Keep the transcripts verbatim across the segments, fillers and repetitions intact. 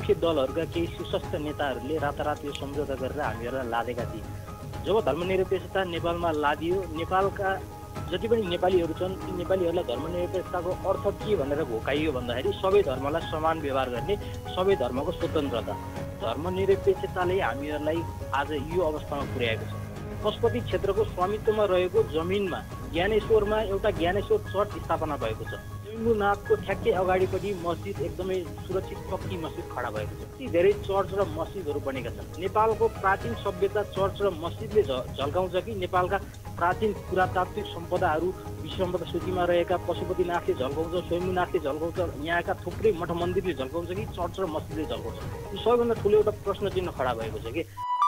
मुख्य दलहरूका केही सुशक्त नेताहरूले रातारात यो सम्झौता गरेर हामीहरूलाई लादेका थिए। जब धर्मनिरपेक्षता नेपालमा लादियो, नेपालका जति पनि नेपालीहरू छन् ती नेपालीहरूलाई धर्मनिरपेक्षताको अर्थ के भनेर घोकाइयो भन्दाखेरि सबै धर्मलाई समान व्यवहार गर्ने, सबै धर्मको स्वतन्त्रता। धर्मनिरपेक्षताले हामीहरूलाई आज यो अवस्थामा पुर्याएको छ। पशुपति क्षेत्रको स्वामित्वमा रहेको जमिनमा ज्ञानेश्वरमा एउटा ज्ञानेश्वर चर्च स्थापना भएको छ। शम्भुनाथको ठ्याक्कै अगाडिपट्टि मस्जिद एकदमै सुरक्षित पक्की मस्जिद खडा भएको छ। यति धेरै चर्च र मस्जिदहरू बनेका छन्। नेपालको प्राचीन सभ्यता चर्च र मस्जिदले झल्काउँछ कि नेपालका प्राचीन पुरातात्विक सम्पदाहरू विश्व सम्पदा सूचीमा रहेका पशुपतिनाथले झल्काउँछ, स्वयम्भूनाथले झल्काउँछ, यहाँका थुप्रै मठ मन्दिरले झल्काउँछ कि चर्च र मस्जिदले झल्काउँछ? यो सबैभन्दा ठुलो एउटा प्रश्न चिन्ह खडा भएको छ कि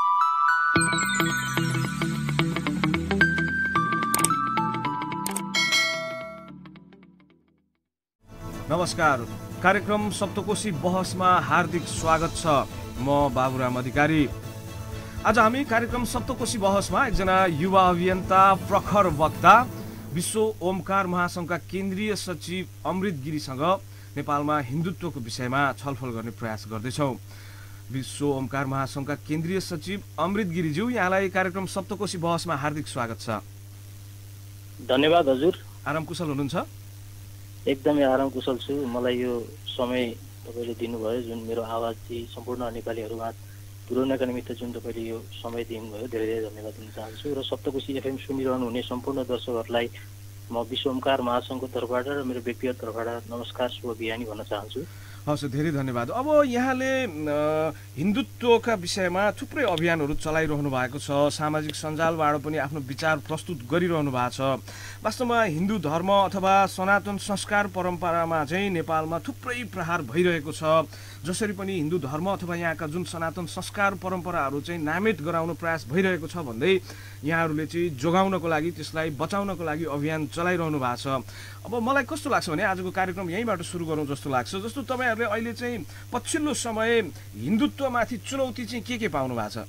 नमस्कार, कार्यक्रम सप्तकोशी बहसमा हार्दिक स्वागत छ। म बाबुराम अधिकारी। आज हामी कार्यक्रम सप्तकोशी बहसमा एकजना युवा अभियन्ता, प्रखर वक्ता, विश्व ओमकार महासंघका केन्द्रीय सचिव अमृत गिरीसँग नेपालमा हिन्दुत्वको विषयमा छलफल गर्ने प्रयास गर्दैछौँ। विश्व ओमकार महासंघका केन्द्रीय सचिव अमृत गिरीज्यू, यहाँलाई कार्यक्रम सप्तकोशी बहसमा हार्दिक स्वागत छ। धन्यवाद हजुर। आराम कुशल हुनुहुन्छ? एकदमै आराम कुशल छु। मलाई यो समय तपाईँले दिनुभयो, जुन मेरो आवाज चाहिँ सम्पूर्ण नेपालीहरूमा पुर्याउनका निमित्त जुन तपाईँले यो समय दिनुभयो, धेरै धेरै धन्यवाद दिन चाहन्छु। र सप्तकोशी एफएम सुनिरहनु हुने सम्पूर्ण दर्शकहरूलाई म विश्व ओमकार महासंघको तर्फबाट र मेरो व्यक्तिगत तर्फबाट नमस्कार, शुभ बिहानी भन्न चाहन्छु। हस्, धेरै धन्यवाद। अब यहाँले हिन्दुत्वका विषयमा थुप्रै अभियानहरू चलाइरहनु भएको छ, सामाजिक सञ्जालबाट पनि आफ्नो विचार प्रस्तुत गरिरहनु भएको छ। वास्तवमा हिन्दू धर्म अथवा सनातन संस्कार परम्परामा चाहिँ नेपालमा थुप्रै प्रहार भइरहेको छ। जसरी पनि हिन्दू धर्म अथवा यहाँका जुन सनातन संस्कार परम्पराहरू चाहिँ नामेट गराउन प्रयास भइरहेको छ भन्दै यहाँहरूले चाहिँ जोगाउनको लागि, त्यसलाई बचाउनको लागि अभियान चलाइरहनु भएको छ। अब मलाई कस्तो लाग्छ भने आजको कार्यक्रम यहीँबाट सुरु गरौँ जस्तो लाग्छ। जस्तो तपाईँहरूले अहिले चाहिँ पछिल्लो समय हिन्दुत्वमाथि चुनौती चाहिँ के के पाउनु भएको छ?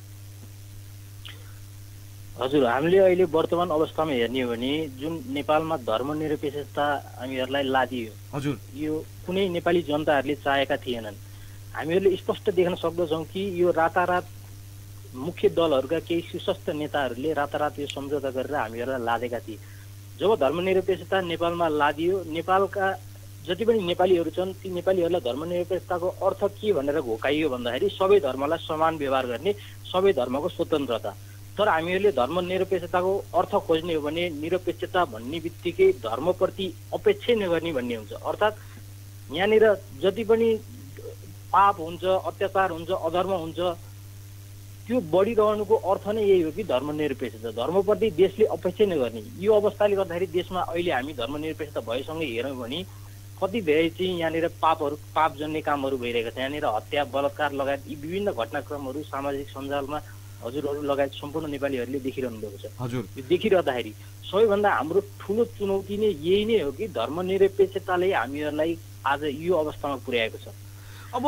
हजुर, हामीले अहिले वर्तमान अवस्थामा हेर्ने हो भने जुन नेपालमा धर्मनिरपेक्षता हामीहरूलाई लादियो, हजुर, यो कुनै नेपाली जनताहरूले चाहेका थिएनन्। हामीहरूले स्पष्ट देख्न सक्दछौँ कि यो रातारात मुख्य दलहरूका केही सुशस्त नेताहरूले रातारात यो सम्झौता गरेर हामीहरूलाई लादेका थिए। जब धर्मनिरपेक्षता नेपालमा लादियो, नेपालका जति पनि नेपालीहरू छन् ती नेपालीहरूलाई धर्मनिरपेक्षताको अर्थ के भनेर घोकाइयो भन्दाखेरि सबै धर्मलाई समान व्यवहार गर्ने, सबै धर्मको स्वतन्त्रता। तर हामीहरूले धर्मनिरपेक्षताको अर्थ खोज्ने हो भने निरपेक्षता भन्ने बित्तिकै धर्मप्रति अपेक्षै नगर्ने भन्ने हुन्छ। अर्थात् यहाँनिर जति पनि पाप हुन्छ, अत्याचार हुन्छ, अधर्म हुन्छ, त्यो बढिरहनुको अर्थ नै यही हो कि धर्मनिरपेक्षता, धर्मप्रति देशले अपेक्षै नगर्ने। यो अवस्थाले गर्दाखेरि देशमा अहिले हामी धर्मनिरपेक्षता भएसँगै हेऱ्यौँ भने कति धेरै चाहिँ यहाँनिर पापहरू पाप जन्ने कामहरू भइरहेका छ। यहाँनिर हत्या, बलात्कार लगायत यी विभिन्न घटनाक्रमहरू सामाजिक सञ्जालमा हजुरहरू लगायत सम्पूर्ण नेपालीहरूले देखिरहनु भएको छ। हजुर, यो देखिरहँदाखेरि सबैभन्दा हाम्रो ठुलो चुनौती नै यही नै हो कि धर्मनिरपेक्षताले हामीहरूलाई आज यो अवस्थामा पुर्याएको छ। अब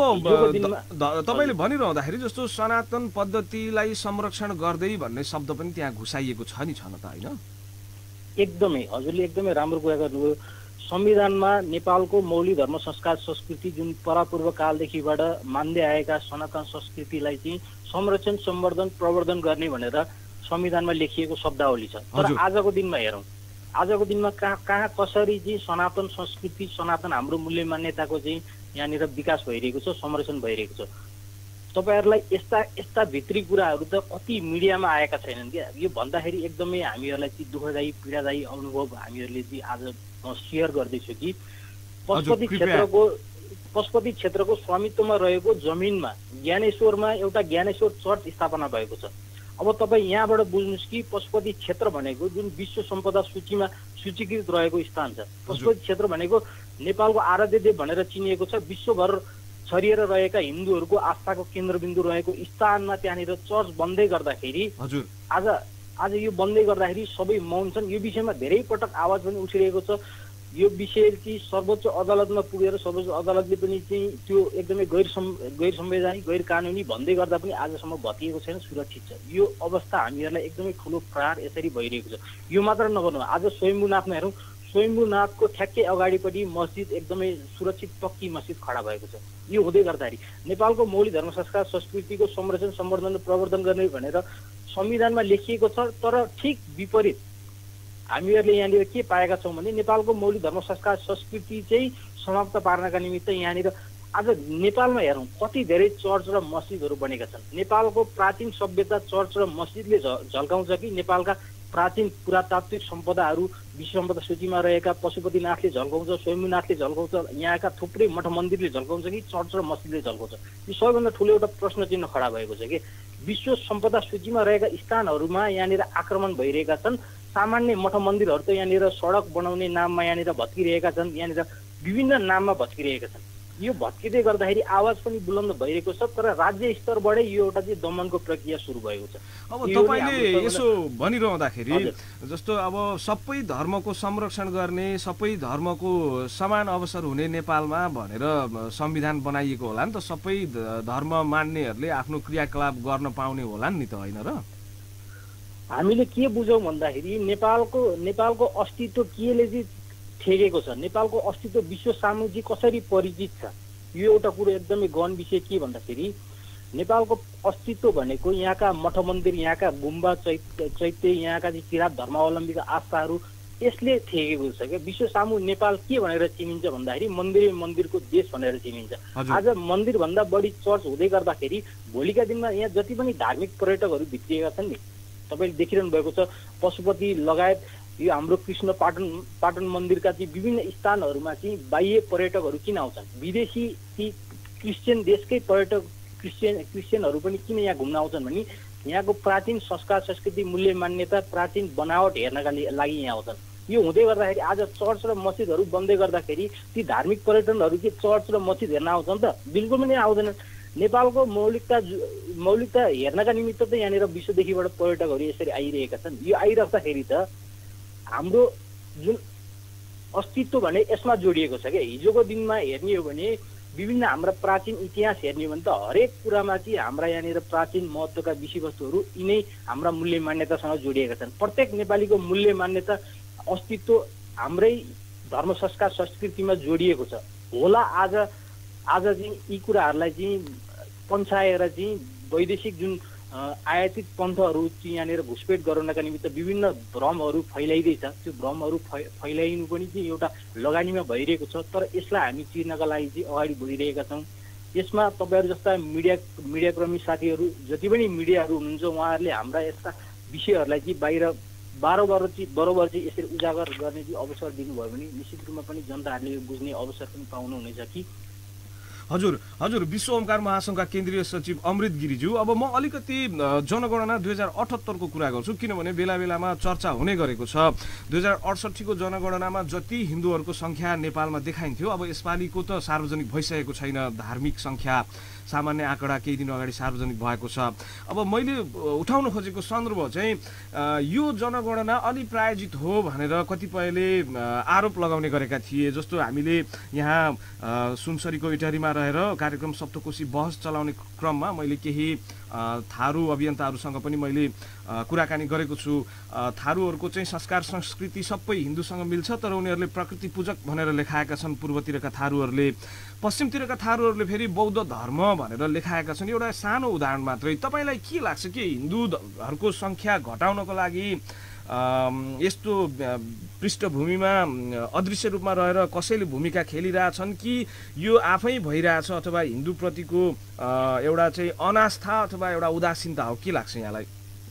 तपाईँले भनिरहँदाखेरि जस्तो सनातन पद्धतिलाई संरक्षण गर्दै भन्ने शब्द पनि त्यहाँ घुसाइएको छ नि, छन त होइन? एकदमै, हजुरले एकदमै राम्रो कुरा गर्नुभयो। संविधानमा नेपालको मौलिक धर्म, संस्कार, संस्कृति जुन परापूर्व कालदेखिबाट मान्दै आएका सनातन संस्कृतिलाई चाहिँ संरक्षण, सम्वर्धन, प्रवर्धन गर्ने भनेर संविधानमा लेखिएको शब्दावली छ। तर आजको दिनमा हेरौँ, आजको दिनमा कहाँ कहाँ कसरी चाहिँ सनातन संस्कृति, सनातन हाम्रो मूल्य मान्यताको चाहिँ यहाँनिर विकास भइरहेको छ, संरक्षण भइरहेको छ। तपाईँहरूलाई यस्ता यस्ता भित्री कुराहरू त कति मिडियामा आएका छैनन् क्या। यो भन्दाखेरि एकदमै हामीहरूलाई चाहिँ दुःखदायी, पीडादायी अनुभव हामीहरूले चाहिँ आज म सेयर गर्दैछु कि पशुपति क्षेत्रको पशुपति क्षेत्रको स्वामित्वमा रहेको जमिनमा ज्ञानेश्वरमा एउटा ज्ञानेश्वर चर्च स्थापना भएको छ। अब तपाईँ यहाँबाट बुझ्नुहोस् कि पशुपति क्षेत्र भनेको जुन विश्व सम्पदा सूचीमा सूचीकृत रहेको स्थान छ। पशुपति क्षेत्र भनेको नेपालको आराध्य देव भनेर चिनिएको छ। विश्वभर छरिएर रहेका हिन्दूहरूको आस्थाको केन्द्रबिन्दु रहेको स्थानमा त्यहाँनिर चर्च बन्दै गर्दाखेरि हजुर आज आज यो बन्दै गर्दाखेरि सबै मौन छन्। यो विषयमा धेरै पटक आवाज पनि उठिरहेको छ। यो विषय चाहिँ सर्वोच्च अदालतमा पुगेर सर्वोच्च अदालतले पनि चाहिँ त्यो एकदमै गैर गैर संवैधानिक, गैर कानुनी भन्दै गर्दा पनि आजसम्म भत्किएको छैन, सुरक्षित छ। यो अवस्था हामीहरूलाई एकदमै ठुलो प्रहार यसरी भइरहेको छ। यो मात्र नगर्नु, आज स्वयम्भूनाथमा हेरौँ, स्वयम्भूनाथको ठ्याक्कै अगाडिपट्टि मस्जिद एकदमै सुरक्षित पक्की मस्जिद खडा भएको छ। यो हुँदै गर्दाखेरि नेपालको मौलिक धर्म संस्कार संस्कृतिको संरक्षण सम्वर्धन र प्रवर्धन गर्ने भनेर संविधानमा लेखिएको छ। तर ठिक विपरीत हामीहरूले यहाँनिर के पाएका छौँ भने नेपालको मौलिक धर्म संस्कार संस्कृति चाहिँ समाप्त पार्नका निमित्त यहाँनिर आज नेपालमा हेरौँ कति धेरै चर्च र मस्जिदहरू बनेका छन्। नेपालको प्राचीन सभ्यता चर्च र मस्जिदले झल्काउँछ कि नेपालका प्राचीन पुरातात्विक सम्पदाहरू विश्व सम्पदा सूचीमा रहेका पशुपतिनाथले झल्काउँछ, स्वयम्भूनाथले झल्काउँछ, यहाँका थुप्रै मठ मन्दिरले झल्काउँछ कि चर्च र मस्जिदले झल्काउँछ? यो सबैभन्दा ठुलो एउटा प्रश्न चिन्ह खडा भएको छ कि विश्व सम्पदा सूचीमा रहेका स्थानहरूमा यहाँनिर आक्रमण भइरहेका छन्। सामान्य मठ मन्दिरहरू त यहाँनिर सडक बनाउने नाममा यहाँनिर भत्किरहेका छन्, यहाँनिर विभिन्न नाममा भत्किरहेका छन्। यो भत्किँदै गर्दाखेरि आवाज पनि बुलन्द भइरहेको छ। तर राज्य स्तरबाटै यो एउटा चाहिँ दमनको प्रक्रिया सुरु भएको छ। अब तपाईँले यसो भनिरहँदाखेरि जस्तो अब सबै धर्मको संरक्षण गर्ने, सबै धर्मको समान अवसर हुने नेपालमा भनेर संविधान बनाइएको होला नि त, सबै धर्म मान्नेहरूले आफ्नो क्रियाकलाप गर्न पाउने होला नि त, होइन र? हामीले के बुझौँ भन्दाखेरि नेपालको नेपालको अस्तित्व केले चाहिँ ठेकेको छ, नेपालको अस्तित्व विश्व सामु चाहिँ कसरी परिचित छ, यो एउटा कुरो एकदमै गहन विषय के भन्दाखेरि नेपालको अस्तित्व भनेको यहाँका मठ मन्दिर, यहाँका गुम्बा चैत्य चैत्य यहाँका चाहिँ किराँत धर्मावलम्बीका आस्थाहरू यसले ठेकेको छ क्या। विश्व सामु नेपाल के भनेर चिनिन्छ भन्दाखेरि मन्दिर मन्दिरको देश भनेर चिनिन्छ। आज मन्दिरभन्दा बढी चर्च हुँदै गर्दाखेरि भोलिका दिनमा यहाँ जति पनि धार्मिक पर्यटकहरू भित्रिएका छन् नि, तपाईँले देखिरहनु भएको छ पशुपति लगायत यो हाम्रो कृष्ण पाटन पाटन मन्दिरका चाहिँ विभिन्न स्थानहरूमा चाहिँ बाह्य पर्यटकहरू किन आउँछन्? विदेशी ती क्रिस्चियन देशकै पर्यटक क्रिस्चियन क्रिस्चियनहरू पनि किन यहाँ घुम्न आउँछन् भने यहाँको प्राचीन संस्कार संस्कृति मूल्य मान्यता प्राचीन बनावट हेर्नका लागि यहाँ आउँछन्। यो हुँदै गर्दाखेरि आज चर्च र मस्जिदहरू बन्दै गर्दाखेरि ती धार्मिक पर्यटनहरू के चर्च र मस्जिद हेर्न आउँछन् त? बिल्कुल पनि आउँदैनन्। नेपालको मौलिकता मौलिकता हेर्नका निमित्त त यहाँनिर विश्वदेखिबाट पर्यटकहरू यसरी आइरहेका छन्। यो आइराख्दाखेरि त हाम्रो जुन अस्तित्व भने यसमा जोडिएको छ क्या। हिजोको दिनमा हेर्ने हो भने विभिन्न हाम्रा प्राचीन इतिहास हेर्ने हो भने त हरेक कुरामा चाहिँ हाम्रा यहाँनिर प्राचीन महत्त्वका विषयवस्तुहरू यिनै हाम्रा मूल्य मान्यतासँग जोडिएका छन्। प्रत्येक नेपालीको मूल्य मान्यता अस्तित्व हाम्रै धर्म संस्कार संस्कृतिमा जोडिएको छ होला। आज आज चाहिँ यी कुराहरूलाई चाहिँ पन्छाएर चाहिँ वैदेशिक जुन आयातित पन्थहरू चाहिँ यहाँनिर घुसपेट गराउनका निमित्त विभिन्न भ्रमहरू फैलाइँदैछ। त्यो भ्रमहरू फै फैलाइनु पनि चाहिँ एउटा लगानीमा भइरहेको छ। तर यसलाई हामी चिर्नका लागि चाहिँ अगाडि बढिरहेका छौँ। यसमा तपाईँहरू जस्ता मिडिया मिडियाकर्मी साथीहरू जति पनि मिडियाहरू हुनुहुन्छ उहाँहरूले हाम्रा यस्ता विषयहरूलाई चाहिँ बाहिर बारोबार चाहिँ बरोबर चाहिँ यसरी उजागर गर्ने चाहिँ अवसर दिनुभयो भने निश्चित रूपमा पनि जनताहरूले यो बुझ्ने अवसर पनि पाउनुहुनेछ कि। हजुर हजुर विश्व ओमकार महासङ्घका केन्द्रीय सचिव अमृत गिरिज्यू, अब म अलिकति जनगणना दुई हजार अठहत्तरको कुरा गर्छु, किनभने बेला बेलामा चर्चा हुने गरेको छ। दुई हजार अडसट्ठीको जनगणनामा जति हिन्दूहरूको सङ्ख्या नेपालमा देखाइन्थ्यो अब यसपालिको त सार्वजनिक भइसकेको छैन। धार्मिक सङ्ख्या सामान्य आँकडा केही दिन अगाडि सार्वजनिक भएको छ। अब मैले उठाउन खोजेको सन्दर्भ चाहिँ यो जनगणना अलि प्रायोजित हो भनेर कतिपयले आरोप लगाउने गरेका थिए। जस्तो हामीले यहाँ सुनसरीको इटहरीमा रहेर कार्यक्रम सप्तकोशी बहस चलाउने क्रममा मैले केही थारू अभियन्ताहरूसँग पनि मैले कुराकानी गरेको छु। थारूहरूको चाहिँ संस्कार संस्कृति सबै हिन्दूसँग मिल्छ, तर उनीहरूले प्रकृति पूजक भनेर लेखाएका छन् पूर्वतिरका थारूहरूले। पश्चिमतिरका थारूहरूले फेरि बौद्ध धर्म भनेर लेखाएका छन्। एउटा सानो उदाहरण मात्रै। तपाईँलाई के लाग्छ कि हिन्दूहरूको सङ्ख्या घटाउनको लागि यस्तो पृष्ठभूमिमा अदृश्य रूपमा रहेर कसैले भूमिका खेलिरहेछन् कि यो आफै भइरहेछ अथवा हिन्दूप्रतिको एउटा चाहिँ अनास्था अथवा एउटा उदासीनता हो? के लाग्छ यहाँलाई?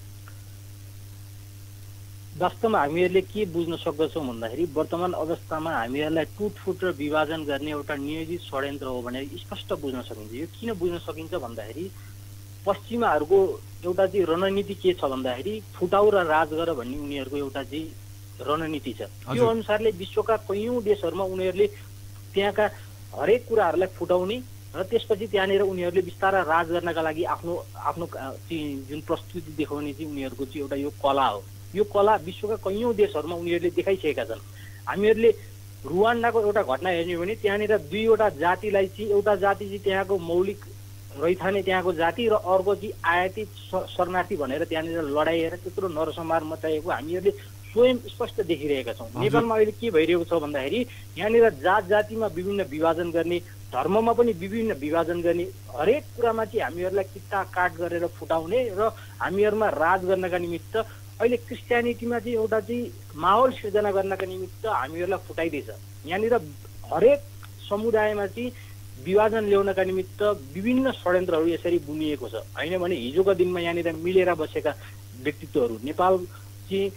वास्तवमा हामीहरूले के बुझ्न सक्दछौँ भन्दाखेरि वर्तमान अवस्थामा हामीहरूलाई टुटफुट र विभाजन गर्ने एउटा नियोजित षड्यन्त्र हो भनेर स्पष्ट बुझ्न सकिन्छ। यो किन बुझ्न सकिन्छ भन्दाखेरि पश्चिमाहरूको एउटा चाहिँ रणनीति के छ भन्दाखेरि फुटाउ र राज गर भन्ने उनीहरूको एउटा चाहिँ रणनीति छ। त्यो अनुसारले विश्वका कैयौँ देशहरूमा उनीहरूले त्यहाँका हरेक कुराहरूलाई फुटाउने र त्यसपछि त्यहाँनिर उनीहरूले बिस्तारै राज गर्नका लागि आफ्नो आफ्नो जुन प्रस्तुति देखाउने चाहिँ उनीहरूको चाहिँ एउटा यो कला हो। यो कला विश्वका कैयौँ देशहरूमा उनीहरूले देखाइसकेका छन्। हामीहरूले रुवान्डाको एउटा घटना हेर्ने हो भने त्यहाँनिर दुईवटा जातिलाई चाहिँ एउटा जाति चाहिँ त्यहाँको मौलिक रैथाने त्यहाँको जाति र अर्को चाहिँ आयातित शरणार्थी भनेर त्यहाँनिर लडाइएर त्यत्रो नरसंहार मचाएको हामीहरूले स्वयं स्पष्ट देखिरहेका छौँ। नेपालमा अहिले के भइरहेको छ भन्दाखेरि यहाँनिर जात जातिमा विभिन्न विभाजन गर्ने, धर्ममा पनि विभिन्न विभाजन गर्ने, हरेक कुरामा चाहिँ हामीहरूलाई किता काट गरेर फुटाउने र हामीहरूमा राज गर्नका निमित्त अहिले क्रिस्चियनिटीमा चाहिँ एउटा चाहिँ माहौल सिर्जना गर्नका निमित्त हामीहरूलाई फुटाइदिएछ। यहाँनिर हरेक समुदायमा चाहिँ विभाजन ल्याउनका निमित्त विभिन्न षड्यन्त्रहरू यसरी बुनिएको छ। होइन भने हिजोको दिनमा यहाँनिर मिलेर बसेका व्यक्तित्वहरू, नेपाल चाहिँ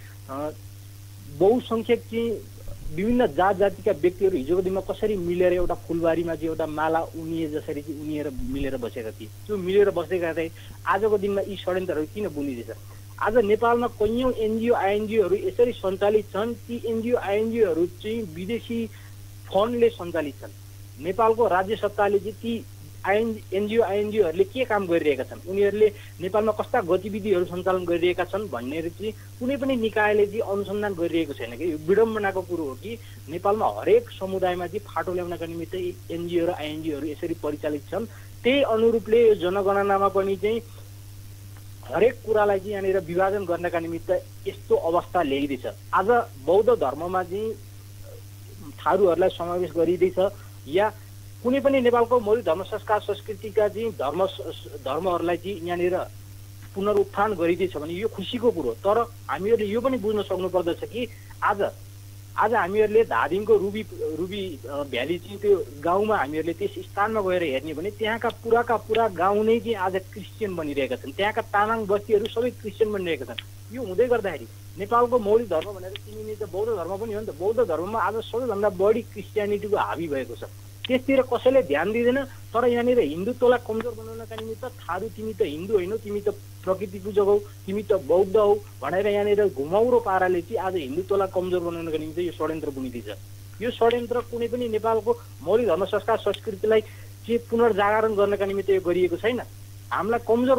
बहुसङ्ख्यक चाहिँ विभिन्न जात जातिका व्यक्तिहरू हिजोको दिनमा कसरी मिलेर एउटा फुलबारीमा चाहिँ एउटा माला उनिए जसरी चाहिँ उनिएर मिलेर बसेका थिए, त्यो मिलेर बसेका थिए। आजको दिनमा यी षड्यन्त्रहरू किन बुनिँदैछ? आज नेपालमा कैयौँ एनजिओ आइएनजिओहरू यसरी सञ्चालित छन्। ती एनजिओ आइएनजिओहरू चाहिँ विदेशी फन्डले सञ्चालित छन्। नेपालको राज्य सत्ताले चाहिँ ती आइएन एनजिओ आइएनजिओहरूले के काम गरिरहेका छन्, उनीहरूले नेपालमा कस्ता गतिविधिहरू सञ्चालन गरिरहेका छन् भनेर चाहिँ कुनै पनि निकायले चाहिँ अनुसन्धान गरिरहेको छैन कि। यो विडम्बनाको कुरो हो कि नेपालमा हरेक समुदायमा चाहिँ फाटो ल्याउनका निमित्त एनजिओ र आइएनजिओहरू यसरी परिचालित छन्। त्यही अनुरूपले यो जनगणनामा पनि चाहिँ हरेक कुरालाई चाहिँ यहाँनिर विभाजन गर्नका निमित्त यस्तो अवस्था ल्याइदिएछ। आज बौद्ध धर्ममा चाहिँ थारूहरूलाई समावेश गरिँदैछ या कुनै पनि नेपालको मौलिक धर्म संस्कार संस्कृतिका चाहिँ धर्म धर्महरूलाई चाहिँ यहाँनिर पुनरुत्थान गरिँदैछ भने यो खुसीको कुरो। तर हामीहरूले यो पनि बुझ्न सक्नुपर्दछ कि आज आज हामीहरूले धादिङको रुबी रुबी भ्याली चाहिँ त्यो गाउँमा हामीहरूले त्यस स्थानमा गएर हेर्ने भने त्यहाँका पुराका पुरा गाउँ नै चाहिँ आज क्रिस्चियन बनिरहेका छन्। त्यहाँका तामाङ बस्तीहरू सबै क्रिस्चियन बनिरहेका छन्। यो हुँदै गर्दाखेरि नेपालको मौलिक धर्म भनेर चिनिने त बौद्ध धर्म पनि हो नि त। बौद्ध धर्ममा आज सबैभन्दा बढी क्रिस्चियनिटीको हाबी भएको छ। त्यसतिर कसैले ध्यान दिँदैन। तर यहाँनिर हिन्दुत्वलाई कमजोर बनाउनका निमित्त थारू तिमी त हिन्दू होइनौ, तिमी त प्रकृति पूजक हौ, तिमी त बौद्ध हौ भनेर यहाँनिर घुमाउरो पाराले चाहिँ आज हिन्दुत्वलाई कमजोर बनाउनका निमित्त यो षड्यन्त्र बुनिँदैछ। यो षड्यन्त्र कुनै पनि नेपालको मौलिक धर्म संस्कार संस्कृतिलाई चाहिँ पुनर्जागरण गर्नका निमित्त यो गरिएको छैन। हामीलाई कमजोर।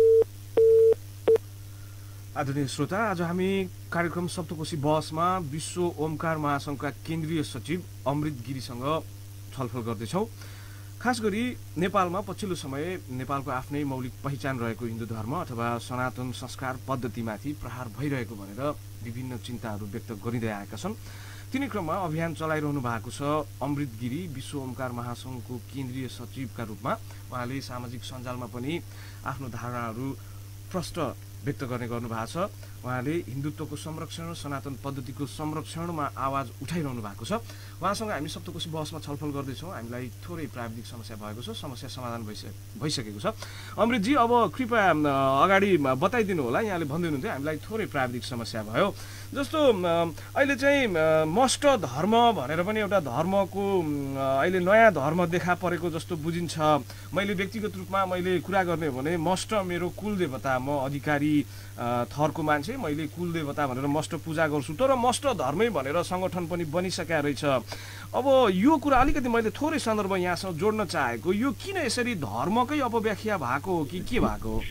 आदरणीय श्रोता, आज हामी कार्यक्रम सप्तकोशी बहसमा विश्व ओमकार महासङ्घका केन्द्रीय सचिव अमृत गिरीसँग छलफल गर्दैछौँ। खास गरी नेपालमा पछिल्लो समय नेपालको आफ्नै मौलिक पहिचान रहेको हिन्दू धर्म अथवा सनातन संस्कार पद्धतिमाथि प्रहार भइरहेको भनेर विभिन्न चिन्ताहरू व्यक्त गरिँदै आएका छन्। तिनै क्रममा अभियान चलाइरहनु भएको छ अमृत गिरी विश्व ओमकार महासङ्घको केन्द्रीय सचिवका रूपमा। उहाँले सामाजिक सञ्जालमा पनि आफ्नो धारणाहरू प्रष्ट व्यक्त गर्ने गर्नु भएको छ। उहाँले हिन्दुत्वको संरक्षण, सनातन पद्धतिको संरक्षणमा आवाज उठाइरहनु भएको छ। उहाँसँग हामी सप्तकोशी बहसमा छलफल गर्दैछौँ। हामीलाई थोरै प्राविधिक समस्या भएको छ, समस्या समाधान भइसके भइसकेको छ। अमृतजी, अब कृपया अगाडि बताइदिनु होला। यहाँले भन्दै हुनुहुन्थ्यो हामीलाई थोरै प्राविधिक समस्या भयो। जस्तो अहिले चाहिँ मस्ट धर्म भनेर पनि एउटा धर्मको अहिले नयाँ धर्म देखा परेको जस्तो बुझिन्छ। मैले व्यक्तिगत रूपमा मैले कुरा गर्ने हो भने मस्ट मेरो कुल देवता, म अधिकारी थरको मान्छे, मैले कुल देवता भनेर मस्ट पूजा गर्छु। तर मस्ट धर्मै भनेर सङ्गठन पनि बनिसकेका रहेछ। अब यो कुरा अलिकति मैले थोरै सन्दर्भ यहाँसँग जोड्न चाहेको, यो किन यसरी धर्मकै अपव्याख्या भएको हो कि के भएको हो?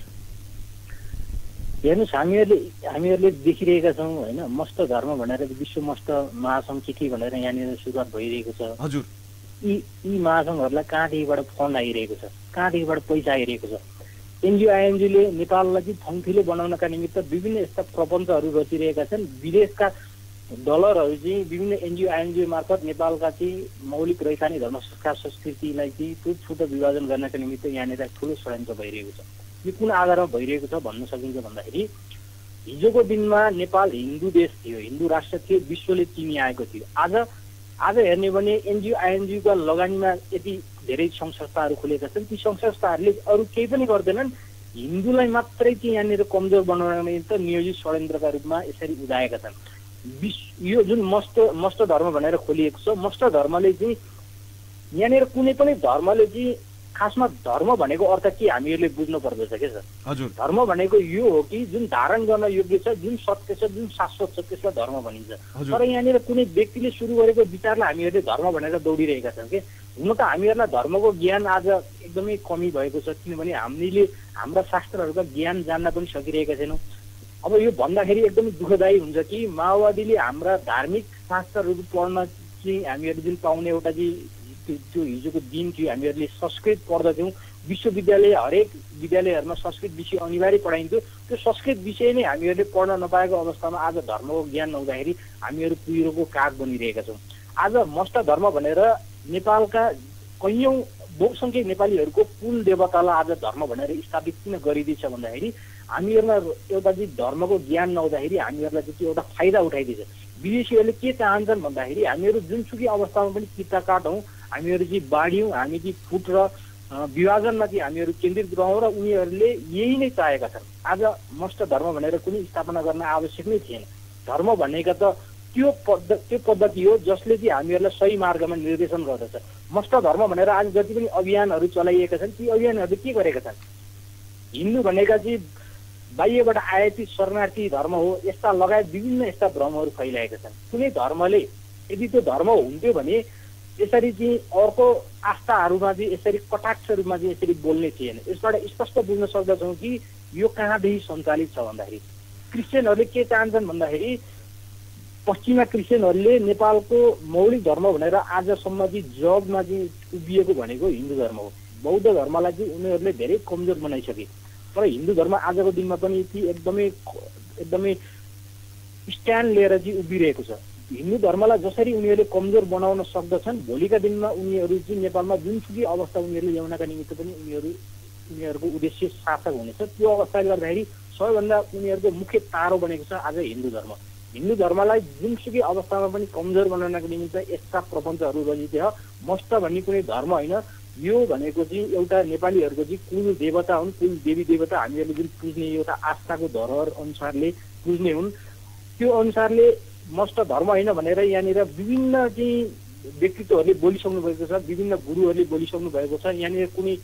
हेर्नुहोस्, हामीहरूले हामीहरूले देखिरहेका छौँ होइन, मस्ट धर्म भनेर विश्व मस्ट महासङ्घ के के भनेर यहाँनिर सुरुवात भइरहेको छ। हजुर, यी यी महासङ्घहरूलाई कहाँदेखिबाट फन्ड आइरहेको छ, कहाँदेखिबाट पैसा आइरहेको छ। एनजिओ आइएनजिओले नेपाललाई चाहिँ थङथिलो बनाउनका निमित्त विभिन्न यस्ता प्रपञ्चहरू रचिरहेका छन्। विदेशका डलरहरू चाहिँ विभिन्न एनजिओ आइएनजिओ मार्फत नेपालका चाहिँ मौलिक रैथाने धर्म संस्कार संस्कृतिलाई चाहिँ छुट छुट विभाजन गर्नका निमित्त यहाँनिर ठुलो षड्यन्त्र भइरहेको छ। यो कुन आधारमा भइरहेको छ भन्न सकिन्छ भन्दाखेरि हिजोको दिनमा नेपाल हिन्दू देश थियो, हिन्दू राष्ट्र थियो, विश्वले चिनिआएको थियो। आज आज हेर्ने भने एनजिओ आइएनजिओका लगानीमा यति धेरै सङ्घ संस्थाहरू खुलेका छन्। ती सङ्घ संस्थाहरूले अरू केही पनि गर्दैनन्, हिन्दूलाई मात्रै चाहिँ यहाँनिर कमजोर बनाउनका निमित्त नियोजित षड्यन्त्रका रूपमा यसरी उदाएका छन्। विश्व यो जुन मस्ट मस्ट धर्म भनेर खोलिएको छ, मस्ट धर्मले चाहिँ यहाँनिर कुनै पनि धर्मले चाहिँ खासमा धर्म भनेको अर्थ के हामीहरूले बुझ्नु पर्दछ के सर? हजुर, धर्म भनेको यो हो कि जुन धारण गर्न योग्य छ, जुन सत्य छ, जुन शाश्वत छ, त्यसलाई धर्म भनिन्छ। तर यहाँनिर कुनै व्यक्तिले सुरु गरेको विचारलाई हामीहरूले धर्म भनेर दौडिरहेका छौँ कि। हुन त हामीहरूलाई धर्मको ज्ञान आज एकदमै कमी भएको छ, किनभने हामीले हाम्रा शास्त्रहरूका ज्ञान जान्न पनि सकिरहेका छैनौँ। अब यो भन्दाखेरि एकदमै दुःखदायी हुन्छ कि माओवादीले हाम्रा धार्मिक शास्त्रहरू पढ्न चाहिँ हामीहरूले जुन पाउने एउटा चाहिँ त्यो हिजोको दिन थियो, हामीहरूले संस्कृत पढ्दथ्यौँ, विश्वविद्यालय हरेक विद्यालयहरूमा संस्कृत विषय अनिवार्य पढाइन्थ्यो। त्यो संस्कृत विषय नै हामीहरूले पढ्न नपाएको अवस्थामा आज धर्मको ज्ञान नहुँदाखेरि हामीहरू कुहिरोको काग बनिरहेका छौँ। आज मस्ट धर्म भनेर नेपालका कैयौँ बहुसङ्ख्यक नेपालीहरूको कुल देवतालाई आज धर्म भनेर स्थापित किन गरिदिन्छ भन्दाखेरि हामीहरूलाई एउटा चाहिँ धर्मको ज्ञान नहुँदाखेरि हामीहरूलाई चाहिँ एउटा फाइदा उठाइदिन्छ। विदेशीहरूले के चाहन्छन् भन्दाखेरि हामीहरू जुनसुकै अवस्थामा पनि किता काट हौँ, हामीहरू चाहिँ बाँडियौँ, हामी चाहिँ फुट र विभाजनमा चाहिँ हामीहरू केन्द्रित रहौँ र उनीहरूले यही नै चाहेका छन्। आज मस्ट धर्म भनेर कुनै स्थापना गर्न आवश्यक नै थिएन। धर्म भनेका त त्यो पद्ध त्यो पद्धति हो जसले चाहिँ हामीहरूलाई सही मार्गमा निर्देशन गर्दछ। मस्ट धर्म भनेर आज जति पनि अभियानहरू चलाइएका छन् ती अभियानहरूले के गरेका छन्? हिन्दू भनेका चाहिँ बाह्यबाट आयातित शरणार्थी धर्म हो, यस्ता लगायत विभिन्न यस्ता भ्रमहरू फैलाएका छन्। कुनै धर्मले यदि त्यो धर्म हुन्थ्यो भने यसरी चाहिँ अर्को आस्थाहरूमा चाहिँ यसरी कटाक्ष रूपमा चाहिँ यसरी बोल्ने थिएन। यसबाट स्पष्ट बुझ्न सक्दछौँ कि यो कहाँदेखि सञ्चालित छ भन्दाखेरि क्रिस्चियनहरूले के चाहन्छन् भन्दाखेरि पश्चिमा क्रिस्चियनहरूले नेपालको मौलिक धर्म भनेर आजसम्म चाहिँ जगमा चाहिँ उभिएको भनेको हिन्दू धर्म हो। बौद्ध धर्मलाई चाहिँ उनीहरूले धेरै कमजोर बनाइसके। तर हिन्दू धर्म आजको दिनमा पनि ती एकदमै एकदमै स्ट्यान्ड लिएर चाहिँ उभिरहेको छ। हिन्दू धर्मलाई जसरी उनीहरूले कमजोर बनाउन सक्दछन् भोलिका दिनमा उनीहरू चाहिँ नेपालमा जुनसुकै अवस्था उनीहरूले ल्याउनका निमित्त पनि उनीहरू उनीहरूको उद्देश्य सार्थक हुनेछ। त्यो अवस्थाले गर्दाखेरि सबैभन्दा उनीहरूको मुख्य तारो बनेको छ आज हिन्दू धर्म। हिन्दू धर्मलाई जुनसुकै अवस्थामा पनि कमजोर बनाउनको निमित्त यस्ता प्रपञ्चहरू रचित हो। मस्ट भन्ने कुनै धर्म होइन, यो भनेको चाहिँ एउटा नेपालीहरूको चाहिँ कुल देवता हुन्, कुल देवी देवता हामीहरूले जुन पुज्ने एउटा आस्थाको धरोहर अनुसारले पुज्ने हुन्। त्यो अनुसारले मस्ट धर्म होइन भनेर यहाँनिर विभिन्न चाहिँ व्यक्तित्वहरूले बोलिसक्नु भएको छ, विभिन्न गुरुहरूले बोलिसक्नु भएको छ। यहाँनिर कुनै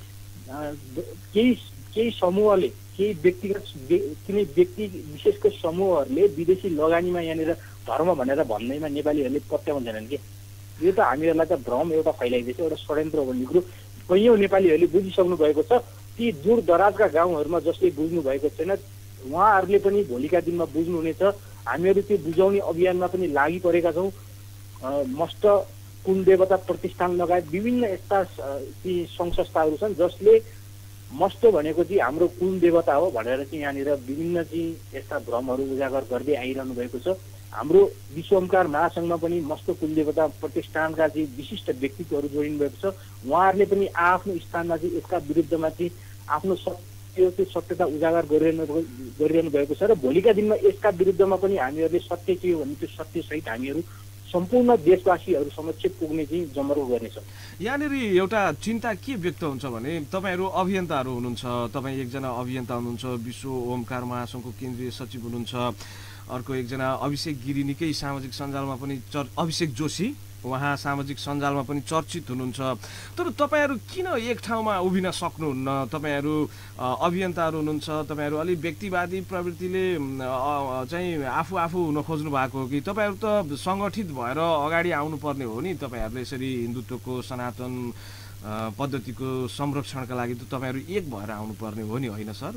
केही केही समूहले केही व्यक्तिगत कुनै व्यक्ति विशेषको समूहहरूले विदेशी लगानीमा यहाँनिर धर्म भनेर भन्दैमा नेपालीहरूले पत्याउँदैनन् कि यो त हामीहरूलाई त भ्रम एउटा फैलाइदिएछ, एउटा षड्यन्त्र भन्ने कुरो कैयौँ नेपालीहरूले बुझिसक्नु भएको छ। ती दूर दराजका गाउँहरूमा जसले बुझ्नु भएको छैन उहाँहरूले पनि भोलिका दिनमा बुझ्नुहुनेछ। हामीहरू त्यो बुझाउने अभियानमा पनि लागि परेका छौँ। मस्ट कुल देवता प्रतिष्ठान लगायत विभिन्न यस्ता ती सङ्घ संस्थाहरू छन् जसले मस्ट भनेको चाहिँ हाम्रो कुल देवता हो भनेर चाहिँ यहाँनिर विभिन्न चाहिँ यस्ता भ्रमहरू उजागर गर्दै आइरहनु भएको छ। हाम्रो विश्व ओमकार महासङ्घमा पनि मस्ट कुल देवता प्रतिष्ठानका चाहिँ विशिष्ट व्यक्तित्वहरू जोडिनु भएको छ। उहाँहरूले पनि आफ्नो स्थानमा चाहिँ यसका विरुद्धमा चाहिँ आफ्नो सत्य त्यो सत्यता उजागर गरिरहनु गरिरहनु भएको छ र भोलिका दिनमा यसका विरुद्धमा पनि हामीहरूले सत्य के हो भने त्यो सत्यसहित हामीहरू सम्पूर्ण देशवासीहरू समक्ष पुग्ने चाहिँ जमर्को गर्नेछौँ। यहाँनिर एउटा चिन्ता के व्यक्त हुन्छ भने तपाईँहरू अभियन्ताहरू हुनुहुन्छ, तपाईँ एकजना अभियन्ता हुनुहुन्छ, विश्व ओमकार महासङ्घको केन्द्रीय सचिव हुनुहुन्छ, अर्को एकजना अभिषेक गिरी निकै सामाजिक सञ्जालमा पनि चर अभिषेक जोशी उहाँ सामाजिक सञ्जालमा पनि चर्चित हुनुहुन्छ। तर तपाईँहरू किन एक ठाउँमा उभिन सक्नुहुन्न? तपाईँहरू अभियन्ताहरू हुनुहुन्छ, तपाईँहरू अलिक व्यक्तिवादी प्रवृत्तिले चाहिँ आफू आफू हुन खोज्नु भएको हो कि तपाईँहरू त सङ्गठित भएर अगाडि आउनुपर्ने हो नि? तपाईँहरूले यसरी हिन्दुत्वको सनातन पद्धतिको संरक्षणका लागि त तपाईँहरू एक भएर आउनुपर्ने हो नि, होइन सर?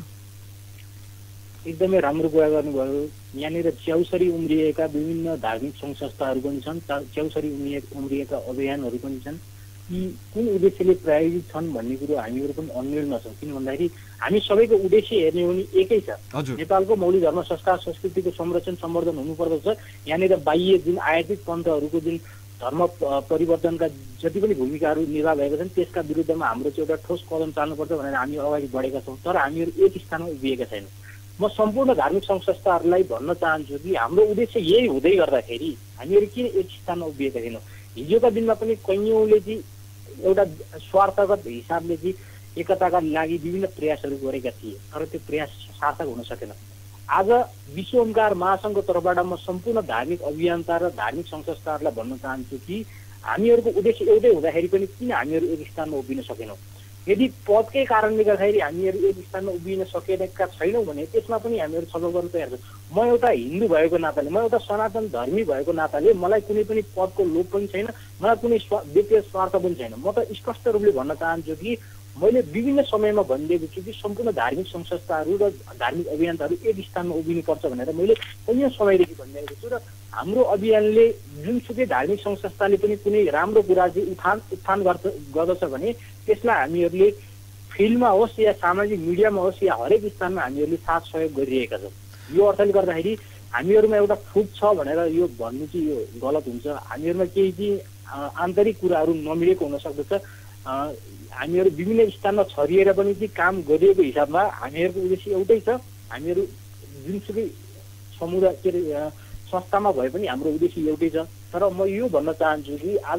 एकदमै राम्रो कुरा गर्नुभयो। यहाँनिर च्याउसरी उम्रिएका विभिन्न धार्मिक सङ्घ संस्थाहरू पनि छन्, च्याउसरी उम्रिए उम्रिएका अभियानहरू पनि छन्। यी कुन उद्देश्यले प्रायोजित छन् भन्ने कुरो हामीहरू पनि अन्योन्य छौँ। किन भन्दाखेरि हामी सबैको उद्देश्य हेर्ने हो भने एकै छ। नेपालको मौलिक धर्म संस्कार संस्कृतिको संरक्षण सम्वर्धन हुनुपर्दछ। यहाँनिर बाह्य जुन आयातित पन्थहरूको जुन धर्म परिवर्तनका जति पनि भूमिकाहरू निर्वाह भएका छन् त्यसका विरुद्धमा हाम्रो चाहिँ एउटा ठोस कदम चाल्नुपर्छ भनेर हामी अगाडि बढेका छौँ। तर हामीहरू एक स्थानमा उभिएका छैनौँ। म सम्पूर्ण धार्मिक सङ्घ संस्थाहरूलाई भन्न चाहन्छु कि हाम्रो उद्देश्य यही हुँदै गर्दाखेरि हामीहरू किन एक स्थानमा उभिएका छैनौँ? हिजोका दिनमा पनि कैयौँले चाहिँ एउटा स्वार्थगत हिसाबले चाहिँ एकताका लागि विभिन्न प्रयासहरू गरेका थिए, तर त्यो प्रयास सार्थक हुन सकेन। आज विश्व ओमकार महासङ्घको तर्फबाट म सम्पूर्ण धार्मिक अभियन्ता र धार्मिक सङ्घ संस्थाहरूलाई भन्न चाहन्छु कि हामीहरूको उद्देश्य एउटै हुँदाखेरि पनि किन हामीहरू एक स्थानमा उभिन सकेनौँ? यदि पदकै कारणले गर्दाखेरि हामीहरू एक स्थानमा उभिन सकेका छैनौँ भने त्यसमा पनि हामीहरू छलफल गर्न तयार छौँ। म एउटा हिन्दू भएको नाताले, म एउटा सनातन धर्मी भएको नाताले मलाई कुनै पनि पदको लोभ पनि छैन, मलाई कुनै व्यक्तिगत स्वार्थ पनि छैन। म त स्पष्ट रूपले भन्न चाहन्छु कि मैले विभिन्न समयमा भनिदिएको छु कि सम्पूर्ण धार्मिक सङ्घ संस्थाहरू र धार्मिक अभियानहरू एक स्थानमा उभिनुपर्छ भनेर मैले कैयौँ समयदेखि भनिदिएको छु। र हाम्रो अभियानले जुनसुकै धार्मिक सङ्घ संस्थाले पनि कुनै राम्रो कुरा चाहिँ उठान उत्थान गर्छ गर्दछ भने त्यसलाई हामीहरूले फिल्डमा होस् या सामाजिक मिडियामा होस् या हरेक स्थानमा हामीहरूले साथ सहयोग गरिरहेका छौँ। यो अर्थले गर्दाखेरि हामीहरूमा एउटा फुट छ भनेर यो भन्नु चाहिँ यो गलत हुन्छ। हामीहरूमा केही चाहिँ आन्तरिक कुराहरू नमिलेको हुन सक्दछ। हामीहरू विभिन्न स्थानमा छरिएर पनि चाहिँ काम गरिएको हिसाबमा हामीहरूको उद्देश्य एउटै छ। हामीहरू जुनसुकै समुदाय के अरे संस्थामा भए पनि हाम्रो उद्देश्य एउटै छ। तर म यो भन्न चाहन्छु कि आज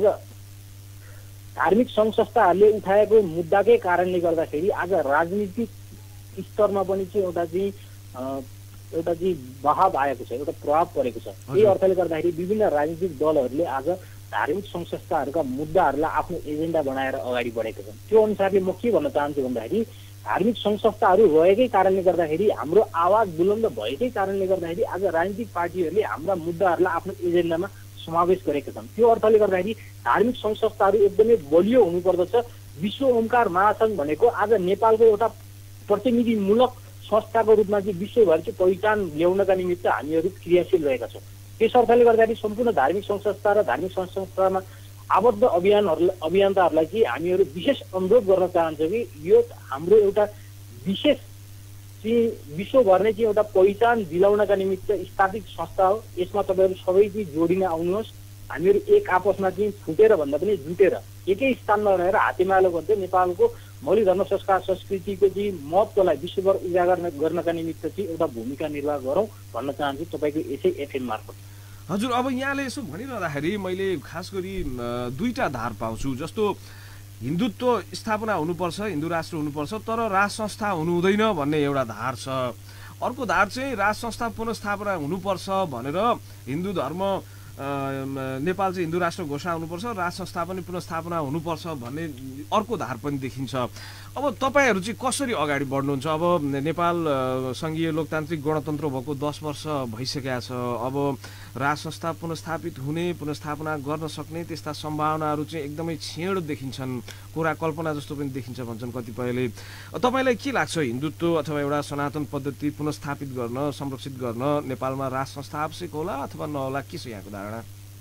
धार्मिक सङ्घ संस्थाहरूले उठाएको मुद्दाकै कारणले गर्दाखेरि आज राजनीतिक स्तरमा पनि चाहिँ एउटा चाहिँ एउटा चाहिँ बहाव आएको छ, एउटा प्रभाव परेको छ। यही अर्थले गर्दाखेरि विभिन्न राजनीतिक दलहरूले आज धार्मिक सङ्घ संस्थाहरूका मुद्दाहरूलाई आफ्नो एजेन्डा बनाएर अगाडि बढेका छन्। त्यो अनुसारले म के भन्न चाहन्छु भन्दाखेरि धार्मिक सङ्घ संस्थाहरू रहेकै कारणले गर्दाखेरि हाम्रो आवाज बुलन्द भएकै कारणले गर्दाखेरि आज राजनीतिक पार्टीहरूले हाम्रा मुद्दाहरूलाई आफ्नो एजेन्डामा समावेश गरेका छन्। त्यो अर्थले गर्दाखेरि धार्मिक सङ्घ संस्थाहरू एकदमै बलियो हुनुपर्दछ। विश्व ओमकार महासङ्घ भनेको आज नेपालको एउटा प्रतिनिधिमूलक संस्थाको रूपमा चाहिँ विश्वभर चाहिँ पहिचान ल्याउनका निमित्त हामीहरू क्रियाशील रहेका छौँ। त्यस अर्थले गर्दाखेरि सम्पूर्ण धार्मिक सङ्घ संस्था र धार्मिक सङ्घ संस्थामा आबद्ध अभियानहरूलाई अभियन्ताहरूलाई चाहिँ हामीहरू विशेष अनुरोध गर्न चाहन्छौँ कि यो हाम्रो एउटा विशेष चाहिँ विश्वभर नै चाहिँ एउटा पहिचान दिलाउनका निमित्त स्थापित संस्था हो। यसमा तपाईँहरू सबै चाहिँ जोडिन आउनुहोस्। हामीहरू एक आपसमा चाहिँ फुटेर भन्दा पनि जुटेर एकै स्थानमा रहेर हातेमालो गर्दै नेपालको मौलिक धर्म संस्कार संस्कृतिको चाहिँ महत्त्वलाई विश्वभर उजागर गर्नका निमित्त चाहिँ एउटा भूमिका निर्वाह गरौँ भन्न चाहन्छु तपाईँको यसै एफएम मार्फत। हजुर, अब यहाँले यसो भनिरहँदाखेरि मैले खास गरी दुईटा धार पाउँछु। जस्तो हिन्दुत्व स्थापना हुनुपर्छ, हिन्दू राष्ट्र हुनुपर्छ, तर राज संस्था हुनु हुँदैन भन्ने एउटा धार छ। अर्को धार चाहिँ राज संस्था पुनस्थापना हुनुपर्छ भनेर हिन्दू धर्म नेपाल चाहिँ हिन्दू राष्ट्र घोषणा हुनुपर्छ, राज संस्था पनि पुनस्थापना हुनुपर्छ भन्ने अर्को धार पनि देखिन्छ। अब तपाईँहरू चाहिँ कसरी अगाडि बढ्नुहुन्छ? अब नेपाल सङ्घीय लोकतान्त्रिक गणतन्त्र भएको दस वर्ष भइसकेका छ। अब राज संस्था पुनस्थापित हुने, पुनस्थापना गर्न सक्ने त्यस्ता सम्भावनाहरू चाहिँ एकदमै छेड देखिन्छन्, कुरा कल्पना जस्तो पनि देखिन्छ भन्छन् कतिपयले। तपाईँलाई के लाग्छ, हिन्दुत्व अथवा एउटा सनातन पद्धति पुनस्थापित गर्न, संरक्षित गर्न नेपालमा राज संस्था आवश्यक होला अथवा नहोला? के छ यहाँको धारणा?